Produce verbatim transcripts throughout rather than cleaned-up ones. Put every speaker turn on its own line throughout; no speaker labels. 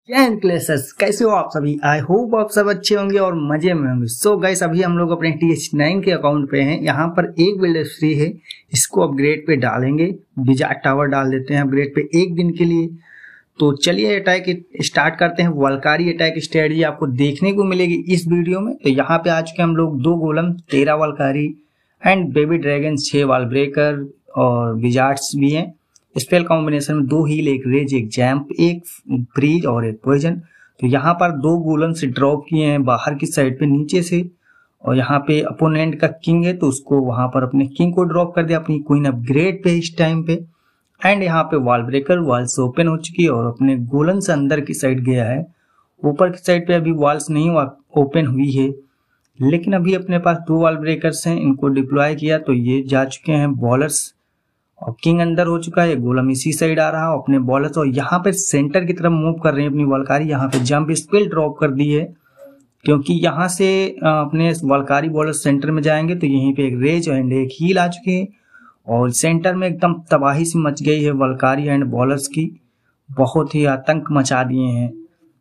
जैन क्लेसर्स, कैसे हो आप सभी। आई होप आप सब अच्छे होंगे और मजे में होंगे। सो गाइस, अभी हम लोग अपने टी एच नाइन के अकाउंट पे हैं। यहाँ पर एक बिल्डर फ्री है, इसको अपग्रेड पे डालेंगे। विजार्ड टावर डाल देते हैं अपग्रेड पे एक दिन के लिए। तो चलिए अटैक स्टार्ट करते हैं। वलकारी अटैक स्ट्रेटजी आपको देखने को मिलेगी इस वीडियो में। तो यहाँ पे आ चुके हम लोग दो गोलम, तेरह वलकारी एंड बेबी ड्रैगन, छह वाल ब्रेकर और विजार्ड्स भी हैं। स्पेल कॉम्बिनेशन में दो हील, एक रेज, एक जैम्प, एक फ्रीज और एक पॉइजन। तो यहाँ पर दो गोलम से ड्रॉप किए हैं बाहर की साइड पे नीचे से। और यहाँ पे अपोनेंट का किंग है तो उसको वहां पर अपने किंग को ड्रॉप कर दिया अपनी क्वीन अपग्रेड पे इस टाइम पे। एंड यहाँ पे वॉल ब्रेकर वॉल्स ओपन हो चुकी है और अपने गोलन से अंदर की साइड गया है। ऊपर की साइड पे अभी वॉल्स नहीं ओपन हुई है, लेकिन अभी अपने पास दो वॉल ब्रेकर्स हैं, इनको डिप्लॉय किया तो ये जा चुके हैं बॉलर्स। और किंग अंदर हो चुका है, गोलम इसी साइड आ रहा है अपने बॉलर्स। और यहाँ पे सेंटर की तरफ मूव कर रही है अपनी वलकारी। यहाँ पे जंप स्पेल ड्रॉप कर दी है, क्योंकि यहाँ से अपने वलकारी बॉलर सेंटर में जाएंगे तो यहीं पे एक रेज एंड एक हील आ चुके हैं। और सेंटर में एकदम तबाही से मच गई है वलकारी एंड बॉलर्स की। बहुत ही आतंक मचा दिए हैं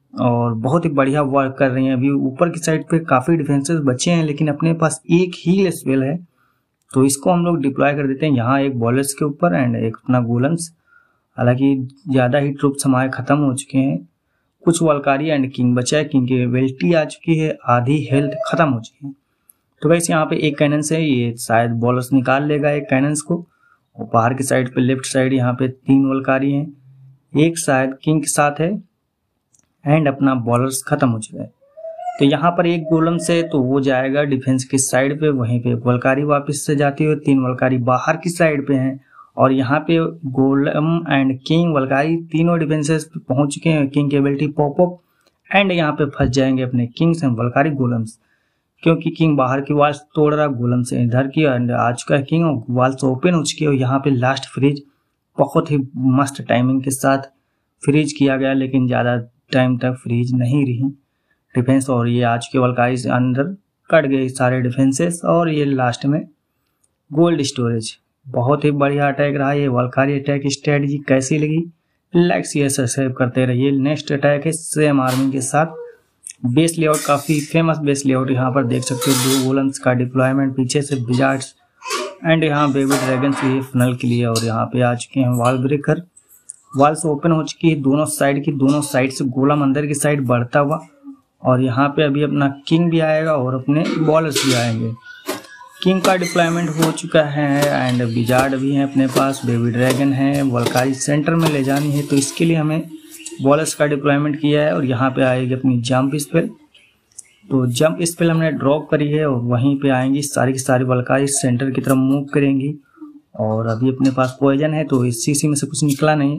और बहुत ही बढ़िया वर्क कर रही हैं। अभी ऊपर की साइड पे काफी डिफेंसेस बचे हैं, लेकिन अपने पास एक हील स्पेल है तो इसको हम लोग डिप्लॉय कर देते हैं यहाँ एक बॉलर्स के ऊपर एंड एक अपना गोलम्स। हालांकि ज्यादा ही ट्रूप्स हमारे खत्म हो चुके हैं, कुछ वलकारी एंड किंग बचा है। किंग की एबिलिटी आ चुकी है, आधी हेल्थ खत्म हो चुकी है। तो वैसे यहाँ पे एक कैनन से ये शायद बॉलर्स निकाल लेगा एक कैनन्स को। और बाहर की साइड पे लेफ्ट साइड यहाँ पे तीन वलकारी हैं, एक शायद किंग के साथ है एंड अपना बॉलर्स खत्म हो चुका है। तो यहाँ पर एक गोलम से तो वो जाएगा डिफेंस की साइड पे, वहीं पे वलकारी वापस से जाती है। तीन वलकारी बाहर की साइड पे हैं और यहाँ पे गोलम एंड किंग वलकारी तीनों डिफेंसेस पे पहुंच चुके हैं। किंग की एबिलिटी पॉप अप एंड यहाँ पे फंस जाएंगे अपने किंग्स एंड वलकारी गोलम्स, क्योंकि किंग बाहर की वॉल्स तोड़ रहा, गोलम से इधर की एंड आ चुका है किंग और वॉल्स ओपन हो चुकी है। और यहाँ पे लास्ट फ्रीज बहुत ही मस्त टाइमिंग के साथ फ्रीज किया गया, लेकिन ज्यादा टाइम तक फ्रीज नहीं रही डिफेंस। और ये आज के वलकारी से अंदर कट गए सारे डिफेंसेस। और ये लास्ट में गोल्ड स्टोरेज। बहुत ही बढ़िया अटैक रहा ये वलकारी अटैक स्ट्रेटजी। कैसी लगी लाइक शेयर सब्सक्राइब करते रहिए। नेक्स्ट अटैक है सेम आर्मी के साथ। बेस लेआउट काफी फेमस बेस लेआउट यहाँ पर देख सकते हो। दो गोलम्स का डिप्लॉयमेंट, पीछे से विजार्ड्स एंड यहाँ बेबी ड्रैगन की फनल के लिए। और यहाँ पे आ चुके हैं वॉल ब्रेकर, वॉल्स ओपन हो चुकी है दोनों साइड की। दोनों साइड से गोलम अंदर की साइड बढ़ता हुआ। और यहाँ पे अभी अपना किंग भी आएगा और अपने बॉलर्स भी आएंगे। किंग का डिप्लॉयमेंट हो चुका है एंड विजार्ड भी है अपने पास, बेबी ड्रैगन है। वलकारी सेंटर में ले जानी है तो इसके लिए हमें बॉलर्स का डिप्लॉयमेंट किया है। और यहाँ पे आएगी अपनी जंप स्पेल। तो जंप स्पेल हमने ड्रॉप करी है और वहीं पे आएंगी सारी की सारी वलकारी सेंटर की तरफ मूव करेंगी। और अभी अपने पास पॉइजन है तो इस सीसी में से कुछ निकला नहीं।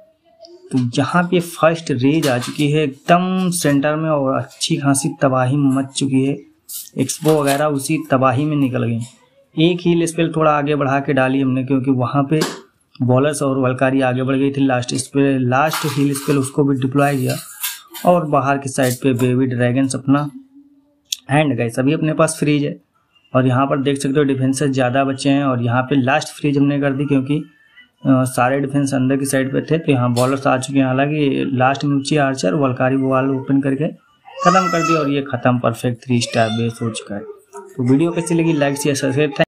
तो यहाँ पे फर्स्ट रेज आ चुकी है एकदम सेंटर में और अच्छी खासी तबाही मच चुकी है। एक्सपो वगैरह उसी तबाही में निकल गई। एक ही स्पेल थोड़ा आगे बढ़ा के डाली हमने, क्योंकि वहां पे बॉलर्स और वलकारी आगे बढ़ गई थी। Last spell last heal spell उसको भी डिप्लॉय किया। और बाहर की साइड पे बेबी ड्रैगन अपना हैंड गए, सभी अपने पास फ्रीज है। और यहाँ पर देख सकते हो डिफेंसेस ज्यादा बचे हैं। और यहाँ पे लास्ट फ्रीज हमने कर दी, क्योंकि Uh, सारे डिफेंस अंदर की साइड पे थे। तो यहाँ बॉलर्स आ चुके हैं। हालांकि लास्ट में ऊंची आर्चर वलकारी वॉल ओपन करके खत्म कर दिया और ये खत्म परफेक्ट थ्री स्टार बेस हो चुका है। तो वीडियो कैसी लगी लाइक शेयर सब्सक्राइब।